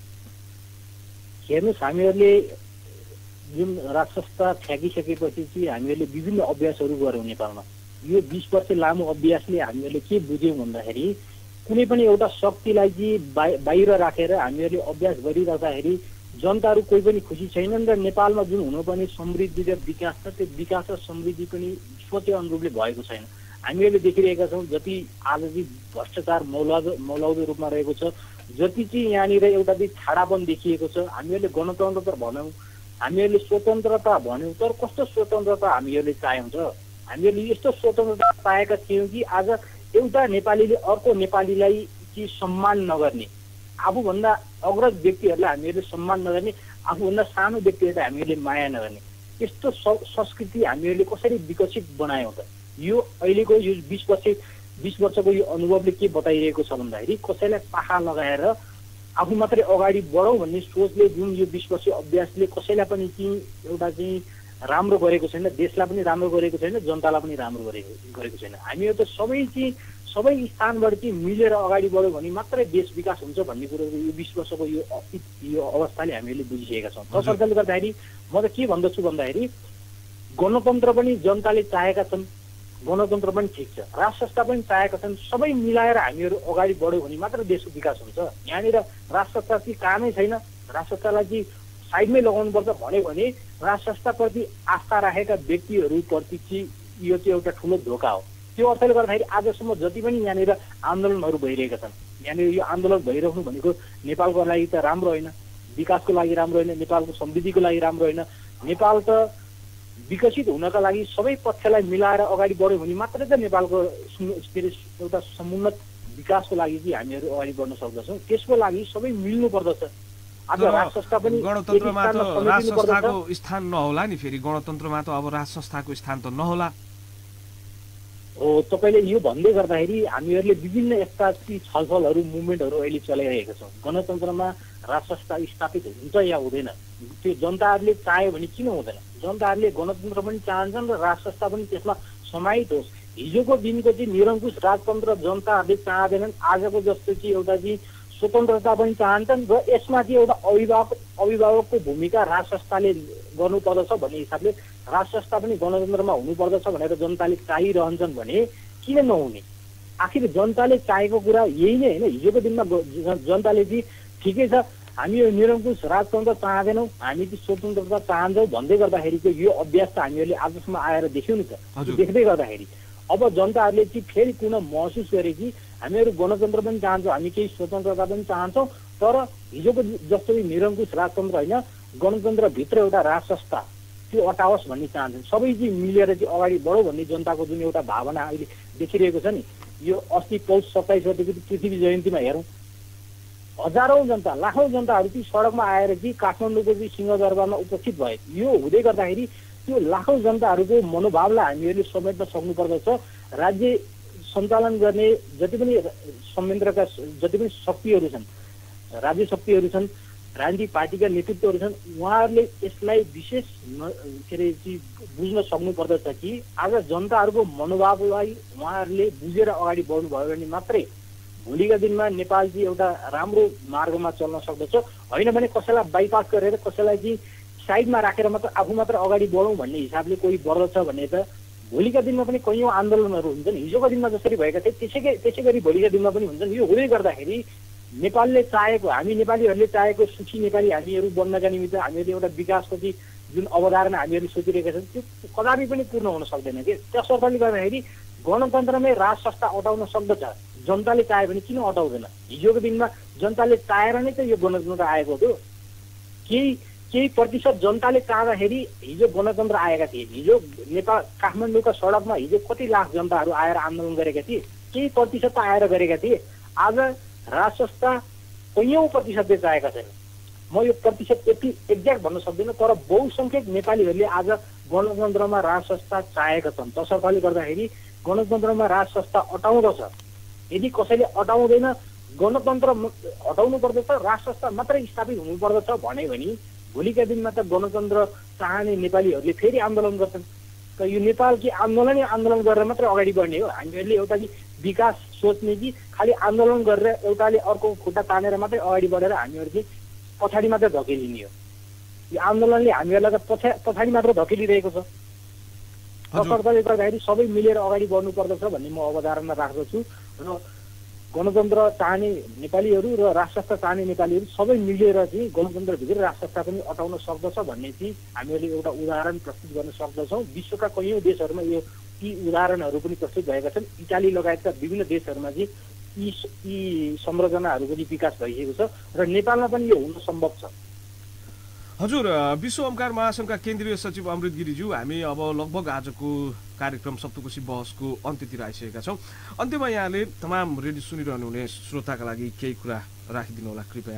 हेर्नुहोस्, हामीहरूले जुन राज संस्था फ्याँकिसकेपछि चाहिँ हामीहरूले विभिन्न अभ्यासहरू गऱ्यौँ नेपालमा। यो बिस वर्ष लामो अभ्यासले हामीहरूले के बुझ्यौँ भन्दाखेरि कुनै पनि एउटा शक्तिलाई चाहिँ बाहिर राखेर हामीहरूले अभ्यास गरिरहँदाखेरि जनताहरू कोही पनि खुसी छैनन् र नेपालमा जुन हुनुपर्ने समृद्धि र विकास छ त्यो विकास र समृद्धि पनि सोचे अनुरूपले भएको छैन। हामीहरूले देखिरहेका छौँ जति आज चाहिँ भ्रष्टाचार मौलादो मौलाउदो रूपमा रहेको छ, जति चाहिँ यहाँनिर एउटा चाहिँ छाडापन देखिएको छ। हामीहरूले गणतन्त्र त भनौँ, हामीहरूले स्वतन्त्रता भन्यौँ, तर कस्तो स्वतन्त्रता हामीहरूले चाह्यौँ त? हामीहरूले यस्तो स्वतन्त्रता पाएका थियौँ कि आज एउटा नेपालीले अर्को नेपालीलाई चाहिँ सम्मान नगर्ने, आफूभन्दा अग्रज व्यक्तिहरूलाई हामीहरूले सम्मान नगर्ने, आफूभन्दा सानो व्यक्तिहरूलाई हामीहरूले माया नगर्ने, यस्तो संस्कृति हामीहरूले कसरी विकसित बनायौँ त? यो अहिलेको यो बिस वर्ष बिस वर्षको यो अनुभवले के बताइरहेको छ भन्दाखेरि कसैलाई पाखा लगाएर आफू मात्रै अगाडि बढौँ भन्ने सोचले जुन यो बिस वर्ष अभ्यासले कसैलाई पनि चाहिँ एउटा चाहिँ राम्रो गरेको छैन, देशलाई पनि राम्रो गरेको छैन, जनतालाई पनि राम्रो गरेको गरेको छैन। हामीहरू त सबै चाहिँ सबै स्थानबाट चाहिँ मिलेर अगाडि बढ्यो भने मात्रै देश विकास हुन्छ भन्ने कुरो यो बिस वर्षको यो यो अवस्थाले हामीहरूले बुझिसकेका छौँ। त्यसैले गर्दाखेरि म त के भन्दछु भन्दाखेरि गणतन्त्र पनि जनताले चाहेका छन्, गणतन्त्र पनि ठिक छ, राज संस्था पनि चाहेका छन्। सबै मिलाएर हामीहरू अगाडि बढ्यो भने मात्र देशको विकास हुन्छ। यहाँनिर राज संस्था चाहिँ कामै छैन, राज संस्थालाई चाहिँ साइडमै लगाउनुपर्छ भन्यो भने राज संस्थाप्रति आस्था राखेका व्यक्तिहरूप्रति चाहिँ यो चाहिँ एउटा ठुलो धोका हो। त्यो अर्थले गर्दाखेरि आजसम्म जति पनि यहाँनिर आन्दोलनहरू भइरहेका छन्, यहाँनिर यो आन्दोलन भइराख्नु भनेको नेपालको लागि त राम्रो होइन, विकासको लागि राम्रो होइन, नेपालको समृद्धिको लागि राम्रो होइन। नेपाल त विकसित हुनका लागि सबै पक्षलाई मिलाएर अगाडि बढ्यो भने मात्रै त नेपालको एउटा समुन्नत विकासको लागि चाहिँ हामीहरू अगाडि बढ्न सक्दछौँ। त्यसको लागि सबै मिल्नु पर्दछ। आज राज संस्था पनि गणतन्त्रमा त राज संस्थाको स्थान नहोला नि, फेरि गणतन्त्रमा त अब राज संस्थाको स्थान त नहोला हो। तपाईँले यो भन्दै गर्दाखेरि हामीहरूले विभिन्न यस्ता छलफलहरू मुभमेन्टहरू अहिले चलाइरहेका छौँ। गणतन्त्रमा राज संस्था स्थापित हुन्छ या हुँदैन त्यो जनताहरूले चाह्यो भने किन हुँदैन? जनताहरूले गणतन्त्र पनि चाहन्छन् र राज संस्था पनि त्यसमा समाहित होस्। हिजोको दिनको चाहिँ निरङ्कुश राजतन्त्र जनताहरूले चाहँदैनन्। आजको जस्तो चाहिँ एउटा चाहिँ स्वतन्त्रता पनि चाहन्छन् र यसमा चाहिँ एउटा अभिभावक अभिभावकको भूमिका राज संस्थाले गर्नुपर्दछ भन्ने हिसाबले राज संस्था पनि गणतन्त्रमा हुनुपर्दछ भनेर जनताले चाहिरहन्छन् भने किन नहुने? आखिर जनताले चाहेको कुरा यही नै होइन। हिजोको दिनमा जनताले चाहिँ ठिकै छ हामी यो निरङ्कुश राजतन्त्र चाहँदैनौँ, हामी चाहिँ स्वतन्त्रता चाहन्छौँ भन्दै गर्दाखेरिको यो अभ्यास त हामीहरूले आजसम्म आएर देख्यौँ नि त। देख्दै गर्दाखेरि अब जनताहरूले चाहिँ फेरि पुनः महसुस गरे कि हामीहरू गणतन्त्र पनि चाहन्छौँ, हामी केही स्वतन्त्रता पनि चाहन्छौँ, तर हिजोको जस्तो निरङ्कुश राजतन्त्र होइन, गणतन्त्रभित्र एउटा राज संस्था त्यो अटाओस् भन्ने चाहन्छन्। सबै चाहिँ मिलेर चाहिँ अगाडि बढो भन्ने जनताको जुन एउटा भावना अहिले देखिरहेको छ नि, यो अस्ति पौष सत्ताइस गतिको पृथ्वी जयन्तीमा हेरौँ, हजारौँ जनता लाखौँ जनताहरू चाहिँ सडकमा आएर चाहिँ काठमाडौँको चाहिँ सिंहदरबारमा उपस्थित भए। यो हुँदै गर्दाखेरि त्यो लाखौँ जनताहरूको मनोभावलाई हामीहरूले समेट्न सक्नुपर्दछ। राज्य सञ्चालन गर्ने जति पनि संयन्त्रका जति पनि शक्तिहरू छन्, राज्य शक्तिहरू छन्, राजनीतिक पार्टीका नेतृत्वहरू छन्, उहाँहरूले यसलाई विशेष के अरे चाहिँ बुझ्न सक्नुपर्दछ कि आज जनताहरूको मनोभावलाई उहाँहरूले बुझेर अगाडि बढ्नुभयो भने मात्रै भोलिका दिनमा नेपाल चाहिँ एउटा राम्रो मार्गमा चल्न सक्दछ। होइन भने कसैलाई बाइपास गरेर कसैलाई चाहिँ साइडमा राखेर मात्र आफू मात्र अगाडि बढौँ भन्ने हिसाबले कोही बढ्दछ भने त भोलिका दिनमा पनि कैयौँ आन्दोलनहरू हुन्छन्। हिजोको दिनमा जसरी भएका थिए त्यसै त्यसै गरी भोलिका दिनमा पनि हुन्छन्। यो हुँदै गर्दाखेरि नेपालले चाहेको, हामी नेपालीहरूले चाहेको सुखी नेपाली हामीहरू बन्नका निमित्त हामीहरूले एउटा विकासको चाहिँ जुन अवधारणा हामीहरूले सोचिरहेका छौँ त्यो कदापि पनि पूर्ण हुन सक्दैन कि। त्यसर्थले गर्दाखेरि गणतन्त्रमै राज संस्था अटाउन सक्दछ, जनताले चाह्यो भने किन अटाउँदैन? हिजोको दिनमा जनताले चाहेर नै त यो गणतन्त्र आएको हो। केही केही प्रतिशत जनताले चाहँदाखेरि हिजो गणतन्त्र आएका थिए। हिजो नेपाल काठमाडौँका सडकमा हिजो कति लाख जनताहरू आएर आन्दोलन गरेका थिए, केही प्रतिशत त आएर गरेका थिए। आज राज संस्था कैयौँ प्रतिशतले चाहेका छैन। म यो प्रतिशत यति एक्ज्याक्ट भन्न सक्दिनँ, तर बहुसङ्ख्यक नेपालीहरूले आज गणतन्त्रमा राज संस्था चाहेका छन्। तसर्थले गर्दाखेरि गणतन्त्रमा राज संस्था अटाउँदछ। यदि कसैले अटाउँदैन, गणतन्त्र हटाउनु पर्दछ, राज संस्था मात्रै स्थापित हुनुपर्दछ भन्यो भने भोलिका दिनमा त गणतन्त्र चाहने नेपालीहरूले फेरि आन्दोलन गर्छन्। त यो नेपाल कि आन्दोलनै आन्दोलन गरेर मात्रै अगाडि बढ्ने हो? हामीहरूले एउटा कि विकास सोच्ने कि खालि आन्दोलन गरेर एउटाले अर्को खुट्टा तानेर मात्रै अगाडि बढेर हामीहरू चाहिँ पछाडि मात्रै धकेलिने हो? यो आन्दोलनले हामीहरूलाई त पछा पछाडि मात्र धकेलिरहेको छ। त्यसले गर्दाखेरि सबै मिलेर अगाडि बढ्नु पर्दछ भन्ने म अवधारणा राख्दछु र गणतन्त्र चाहने नेपालीहरू र राज संस्था चाहने नेपालीहरू सबै मिलेर चाहिँ गणतन्त्रभित्र राज संस्था पनि अटाउन सक्दछ भन्ने चाहिँ हामीहरूले एउटा उदाहरण प्रस्तुत गर्न सक्दछौँ। विश्वका कैयौँ देशहरूमा यो यी उदाहरणहरू पनि प्रस्तुत भएका छन्। इटाली लगायतका विभिन्न देशहरूमा चाहिँ यी यी संरचनाहरूको चाहिँ विकास भइसकेको छ र नेपालमा पनि यो हुन सम्भव छ। हजुर, विश्व ओमकार महासङ्घका केन्द्रीय सचिव अमृत गिरिज्यू, हामी अब लगभग आजको कार्यक्रम सप्तकोशी बहसको अन्त्यतिर आइसकेका छौँ। अन्त्यमा यहाँले तमाम रेडियो सुनिरहनुहुने श्रोताका लागि केही कुरा राखिदिनु होला कृपया।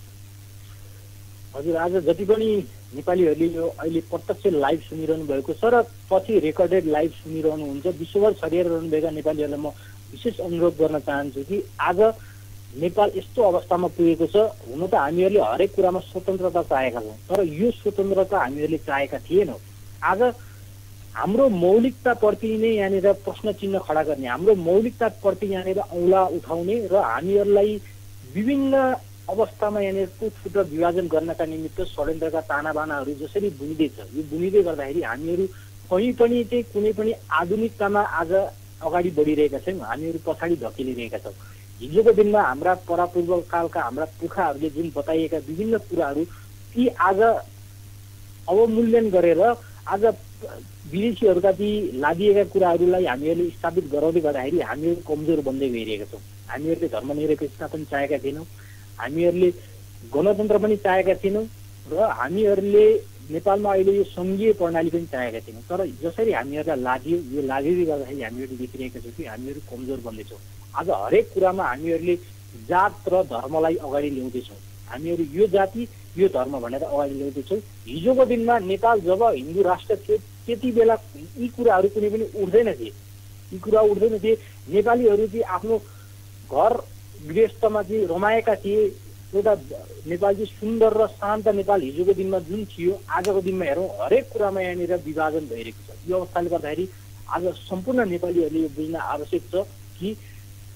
हजुर, आज जति पनि नेपालीहरूले यो अहिले प्रत्यक्ष लाइभ सुनिरहनु भएको छ र पछि रेकर्डेड लाइभ सुनिरहनुहुन्छ, विश्वभर छरिएर रहनुभएका नेपालीहरूलाई म विशेष अनुरोध गर्न चाहन्छु कि आज नेपाल यस्तो अवस्थामा पुगेको छ। हुन त हामीहरूले हरेक कुरामा स्वतन्त्रता चाहेका छौँ, तर यो स्वतन्त्रता हामीहरूले चाहेका थिएनौँ। आज हाम्रो मौलिकताप्रति नै यहाँनिर प्रश्न चिन्ह खडा गर्ने, हाम्रो मौलिकताप्रति यहाँनिर औँला उठाउने र हामीहरूलाई विभिन्न अवस्थामा यहाँनिर टुटफुट विभाजन गर्नका निमित्त षड्यन्त्रका तानाबानाहरू जसरी बुनिँदैछ, यो बुनिँदै गर्दाखेरि हामीहरू कहीँ पनि चाहिँ कुनै पनि आधुनिकतामा आज अगाडि बढिरहेका छौँ, हामीहरू पछाडि धकेलिरहेका छौँ। हिजोको दिनमा हाम्रा परापूर्व कालका हाम्रा पुर्खाहरूले जुन बताइएका विभिन्न कुराहरू ती आज अवमूल्यन गरेर आज विदेशीहरूका ती लादिएका कुराहरूलाई हामीहरूले स्थापित गराउँदै गर्दाखेरि हामीहरू कमजोर बन्दै गइरहेका छौँ। हामीहरूले धर्मनिरपेक्षता पनि चाहेका थिएनौँ, हामीहरूले गणतन्त्र पनि चाहेका थिएनौँ र हामीहरूले नेपालमा अहिले यो सङ्घीय प्रणाली पनि चाहेका थिएनौँ। तर जसरी हामीहरूलाई लाग्यो, यो लागेकै गर्दाखेरि हामीहरूले देखिरहेका छौँ कि हामीहरू कमजोर बन्दैछौँ। आज हरेक कुरामा हामीहरूले जात र धर्मलाई अगाडि ल्याउँदैछौँ। हामीहरू यो जाति यो धर्म भनेर अगाडि ल्याउँदैछौँ। हिजोको दिनमा नेपाल जब हिन्दू राष्ट्र थियो त्यति बेला यी कुराहरू कुनै पनि उठ्दैन थिए, यी कुरा उठ्दैन थिए। नेपालीहरू चाहिँ आफ्नो घर गृहस्थमा चाहिँ रमाएका थिए। एउटा नेपाल चाहिँ सुन्दर र शान्त नेपाल हिजोको दिनमा जुन थियो, आजको दिनमा हेरौँ हरेक कुरामा यहाँनिर विभाजन भइरहेको छ। यो अवस्थाले गर्दाखेरि आज सम्पूर्ण नेपालीहरूले यो बुझ्न आवश्यक छ कि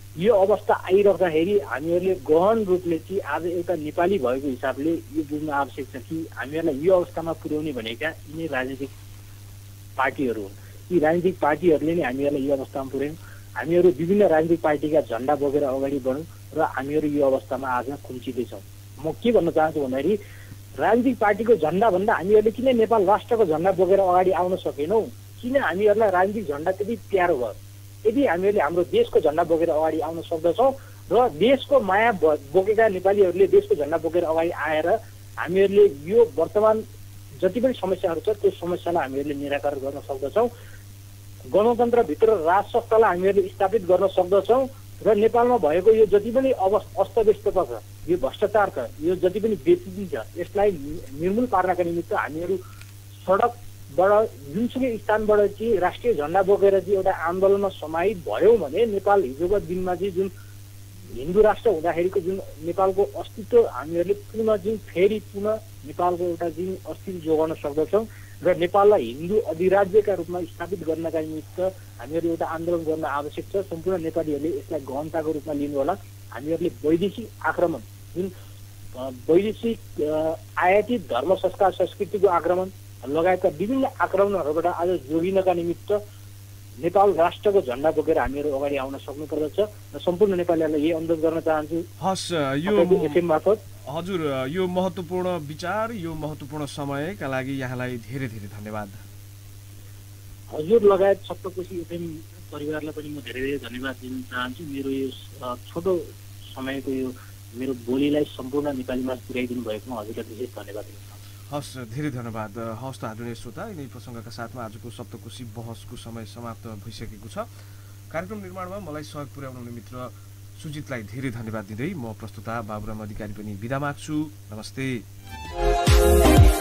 यो अवस्था आइरहँदाखेरि हामीहरूले गहन रूपले चाहिँ आज एउटा नेपाली भएको हिसाबले यो बुझ्न आवश्यक छ कि हामीहरूलाई यो अवस्थामा पुर्याउने भनेका यिनै राजनीतिक पार्टीहरू हुन्। यी राजनीतिक पार्टीहरूले नै हामीहरूलाई यो अवस्थामा पुर्यायौँ। हामीहरू विभिन्न राजनीतिक पार्टीका झन्डा बोकेर अगाडि बढौँ र हामीहरू यो अवस्थामा आज खुम्चिँदैछौँ। म के भन्न चाहन्छु भन्दाखेरि राजनीतिक पार्टीको झन्डा भन्दा हामीहरूले किन नेपाल राष्ट्रको झन्डा बोकेर अगाडि आउन सकेनौँ? किन हामीहरूलाई राजनीतिक झन्डा त्यति प्यारो भयो? यदि हामीहरूले हाम्रो देशको झन्डा बोकेर अगाडि आउन सक्दछौँ र देशको माया बोकेका नेपालीहरूले देशको झन्डा बोकेर अगाडि आएर हामीहरूले यो वर्तमान जति पनि समस्याहरू छ त्यो समस्यालाई हामीहरूले निराकरण गर्न सक्दछौँ। गणतन्त्रभित्र राजसंस्थालाई हामीहरूले स्थापित गर्न सक्दछौँ र नेपालमा भएको यो जति पनि अवस्था अस्तव्यस्तता छ, यो भ्रष्टाचार छ, यो जति पनि बेइज्जती छ, यसलाई निर्मूल पार्नका निमित्त हामीहरू सडकबाट जुनसुकै स्थानबाट चाहिँ राष्ट्रिय झन्डा बोकेर चाहिँ एउटा आन्दोलनमा समाहित भयौँ भने नेपाल हिजोको दिनमा चाहिँ जुन हिन्दू राष्ट्र हुँदाखेरिको जुन नेपालको अस्तित्व हामीहरूले पुनः चाहिँ फेरि पुनः नेपालको एउटा चाहिँ अस्तित्व जोगाउन सक्दछौँ र नेपाललाई हिन्दू अधिराज्यका रूपमा स्थापित गर्नका निमित्त हामीहरू एउटा आन्दोलन गर्न आवश्यक छ। सम्पूर्ण नेपालीहरूले यसलाई गहनताको रूपमा लिनु होला। हामीहरूले वैदेशिक आक्रमण जुन वैदेशिक आयातित धर्म संस्कार संस्कृतिको आक्रमण लगायतका विभिन्न आक्रमणहरूबाट आज जोगिनका निमित्त नेपाल राष्ट्रको झन्डा बोकेर हामीहरू अगाडि आउन सक्नुपर्दछ र सम्पूर्ण नेपालीहरूलाई यही अनुरोध गर्न चाहन्छु। हस्, यो एफएम मार्फत हजुर यो महत्त्वपूर्ण विचार, यो महत्त्वपूर्ण समयका लागि यहाँलाई धेरै धेरै धन्यवाद। हजुर लगायत सप्तकोशी एफएम परिवारलाई पनि म धेरै धेरै धन्यवाद दिन चाहन्छु। मेरो यो छोटो समयको यो मेरो बोलीलाई सम्पूर्ण नेपालीमा पुर्याइदिनु भएकोमा हजुरलाई विशेष धन्यवाद दिन चाहन्छु। हस्, धेरै धन्यवाद। हस् त आदरणीय श्रोता, यिनै प्रसङ्गका साथमा आजको सप्तकोशी बहसको समय समाप्त भइसकेको छ। कार्यक्रम निर्माणमा मलाई सहयोग पुर्याउनु हुने मित्र सुजितलाई धेरै धन्यवाद दिँदै म प्रस्तुता बाबुराम अधिकारी पनि बिदा माग्छु। नमस्ते।